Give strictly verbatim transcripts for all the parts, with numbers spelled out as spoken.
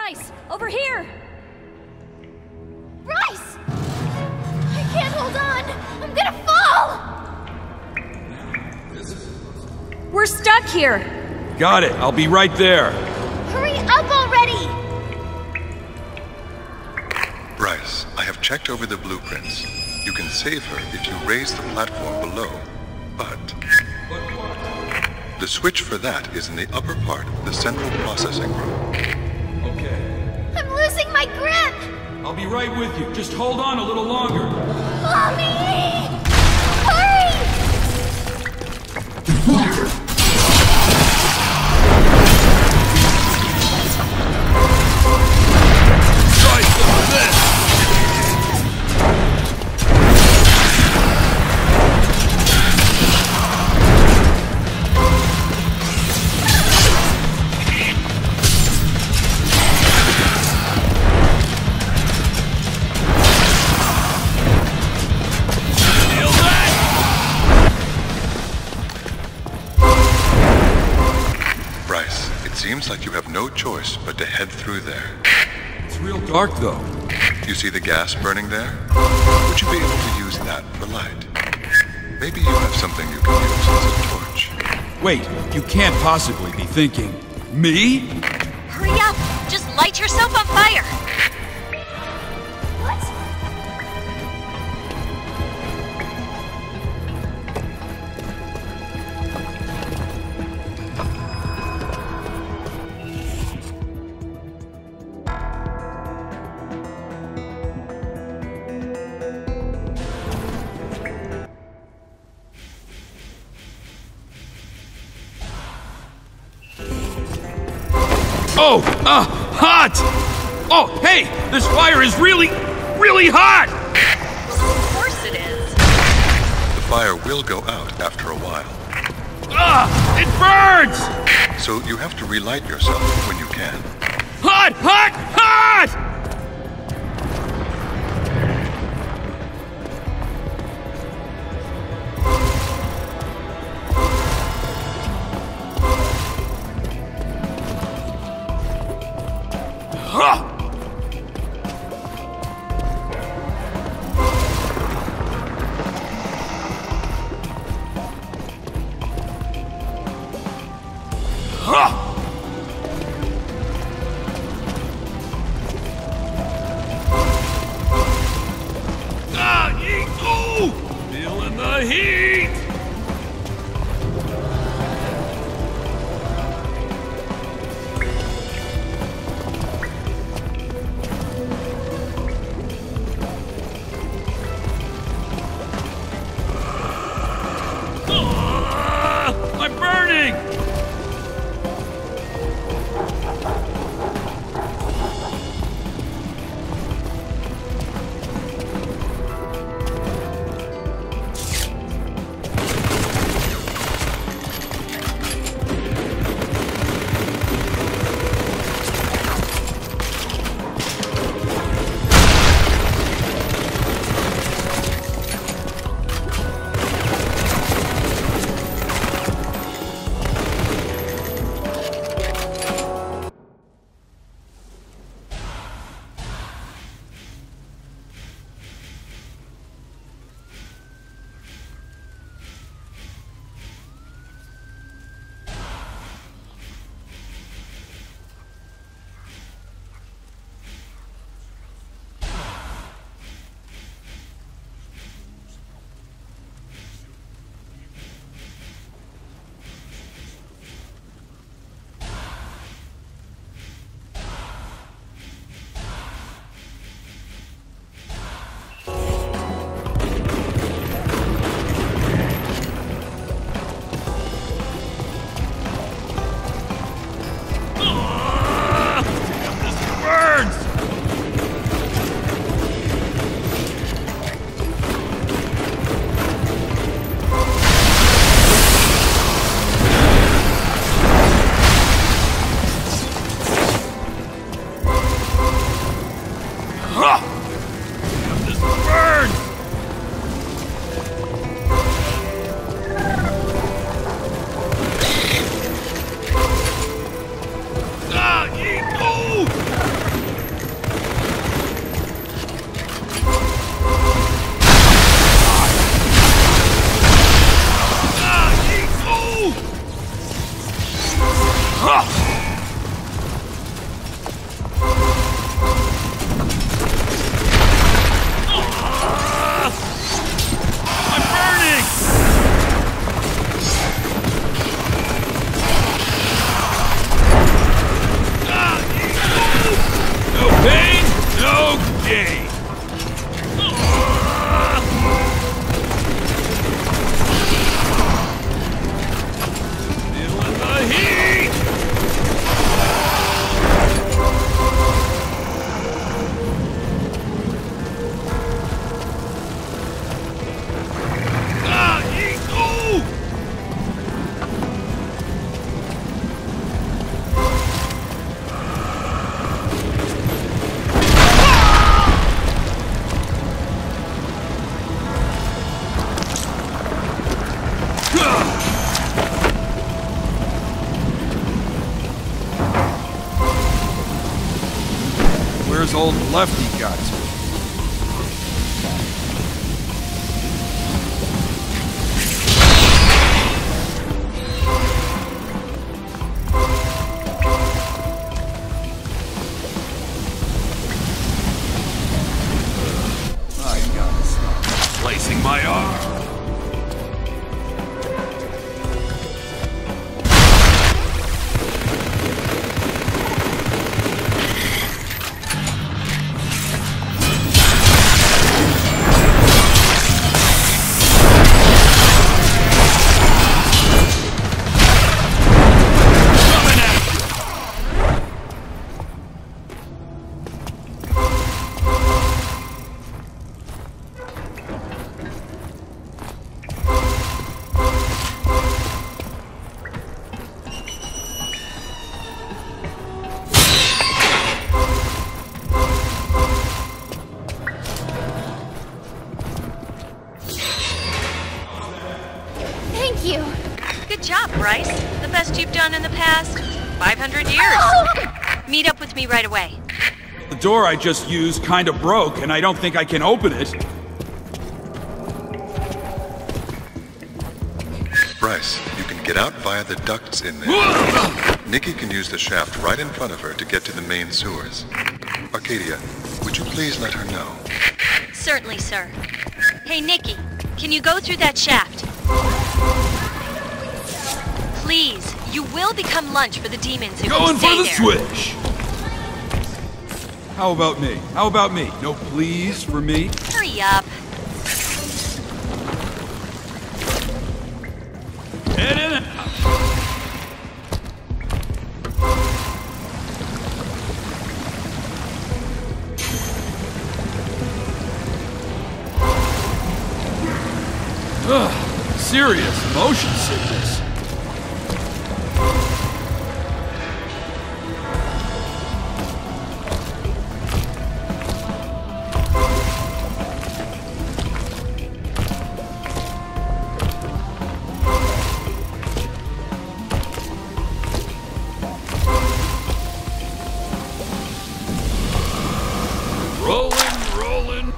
Bryce, over here! Bryce! I can't hold on! I'm gonna fall! We're stuck here! Got it, I'll be right there. Hurry up already! Bryce, I have checked over the blueprints. You can save her if you raise the platform below, but... the switch for that is in the upper part of the central processing room. Okay. I'm losing my grip! I'll be right with you. Just hold on a little longer. Mommy! Hurry! Try some of this! Seems like you have no choice but to head through there. It's real dark, though. You see the gas burning there? Would you be able to use that for light? Maybe you have something you can use as a torch. Wait, you can't possibly be thinking... me? Hurry up! Just light yourself on fire! What? Oh, uh, hot! Oh, hey, this fire is really, really hot! Of course it is. The fire will go out after a while. Ah, it burns! So you have to relight yourself when you can. Hot, hot, hot! Huh! Huh! Jane. Feeling the heat. Ah, eat. Oh! Where's old Lefty got to? I gotta stop. Placing my arm. Thank you. Good job, Bryce. The best you've done in the past five hundred years. Meet up with me right away. The door I just used kinda broke, and I don't think I can open it. Bryce, you can get out via the ducts in there. Nikki can use the shaft right in front of her to get to the main sewers. Arcadia, would you please let her know? Certainly, sir. Hey, Nikki, can you go through that shaft? Please, you will become lunch for the demons if Going you stay for the there. switch! How about me? How about me? No please for me? Hurry up. Head in. Ugh, serious motion sickness. Rolling, rolling.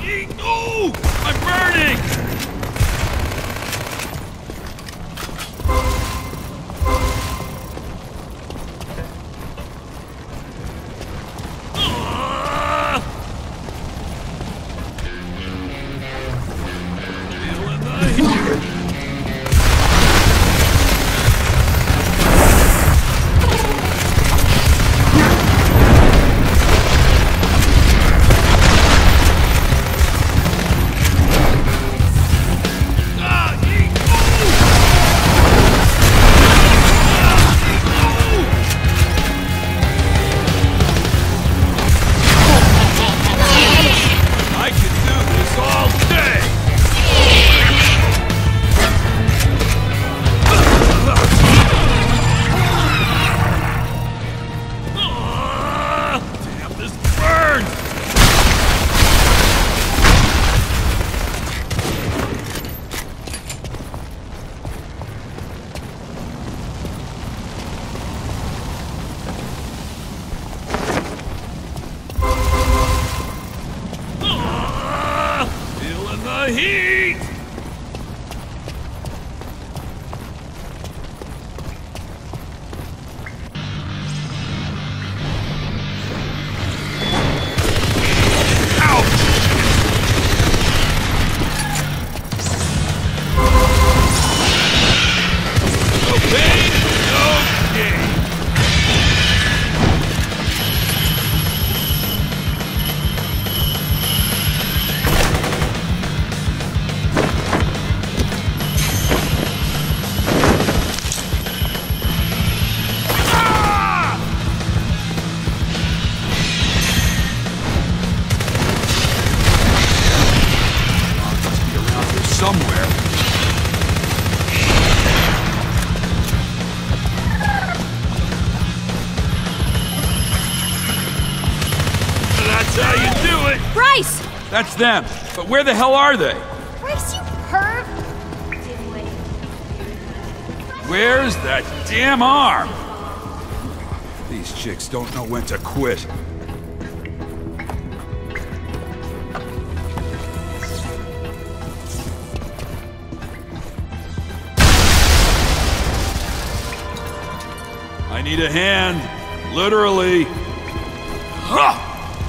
yeet. Ooh! I'm burning! Ah! Feeling the heat. Heat! Somewhere. That's how you do it! Bryce! That's them. But where the hell are they? Bryce, you perv! Where's that damn arm? These chicks don't know when to quit. I need a hand. Literally. Ha!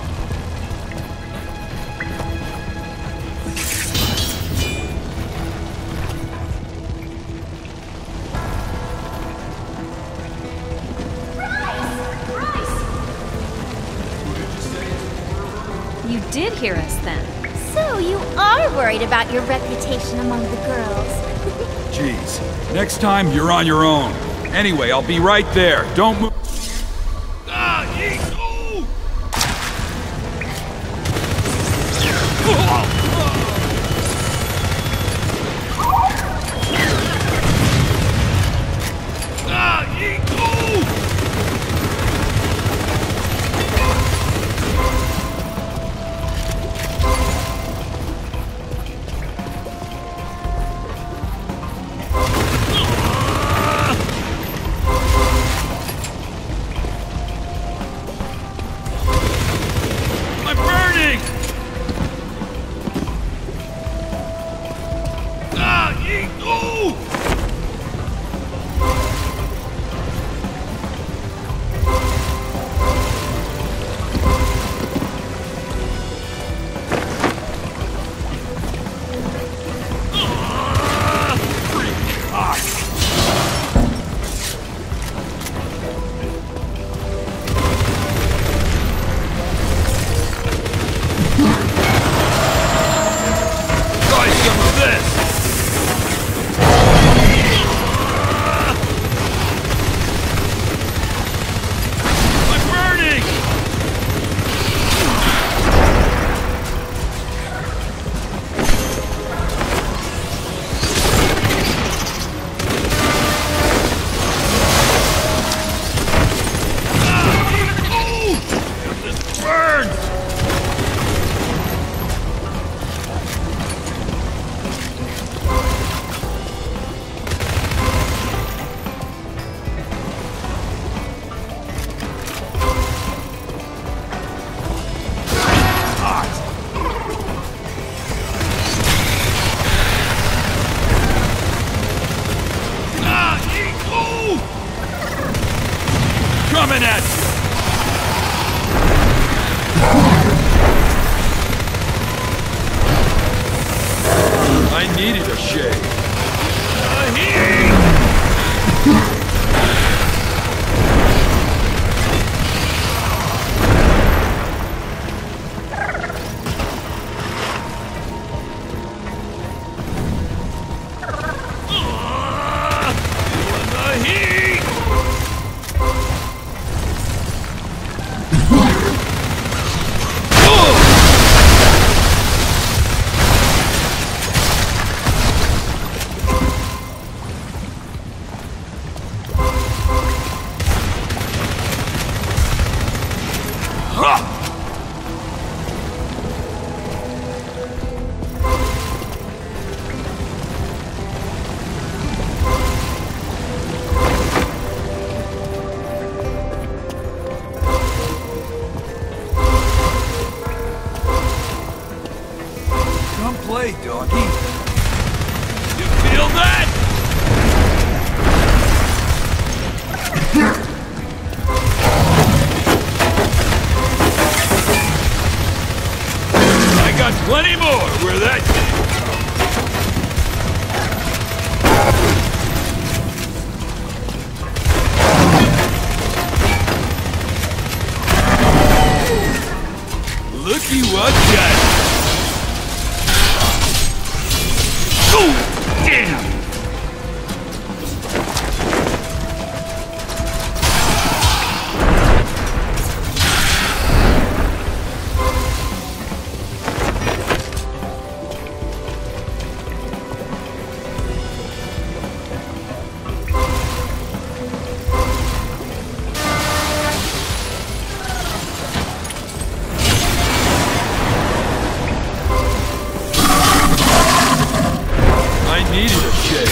You did hear us then. So you are worried about your reputation among the girls. Jeez. Next time, you're on your own. Anyway, I'll be right there. Don't move. Ah, yeet! Ooh! Ah, yeet! Ooh! play, doggy. You feel that? I got plenty more where that came. Looky what got it. Oh, damn! Needed a shake.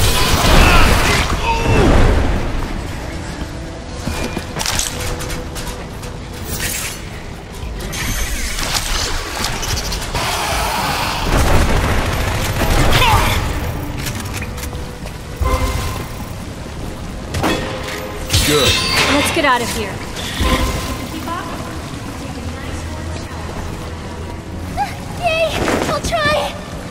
Good. Let's get out of here. Yay! I'll try!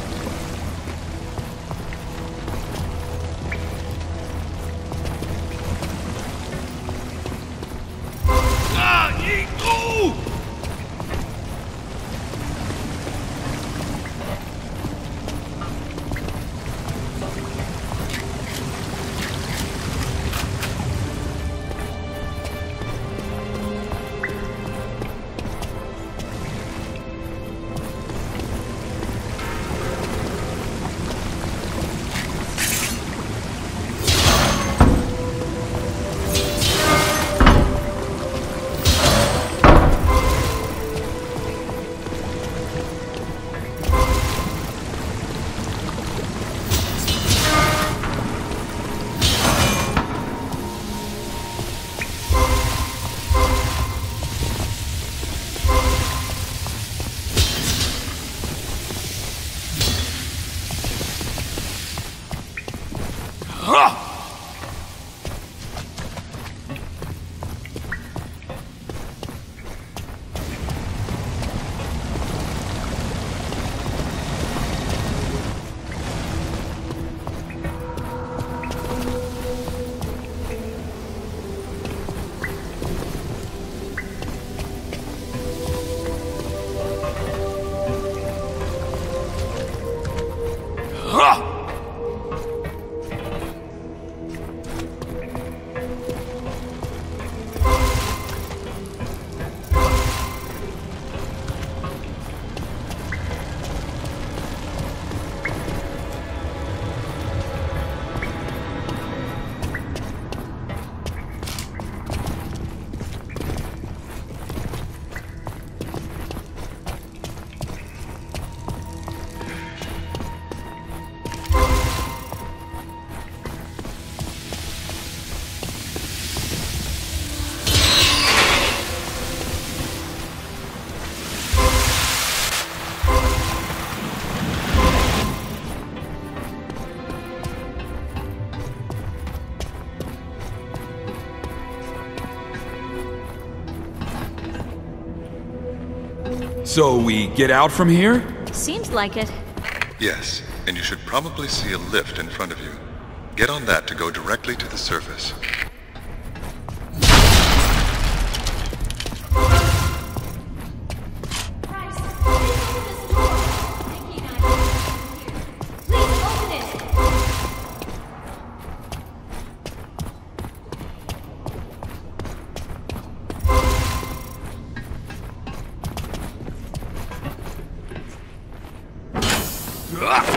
So we get out from here? Seems like it. Yes, and you should probably see a lift in front of you. Get on that to go directly to the surface. Ugh!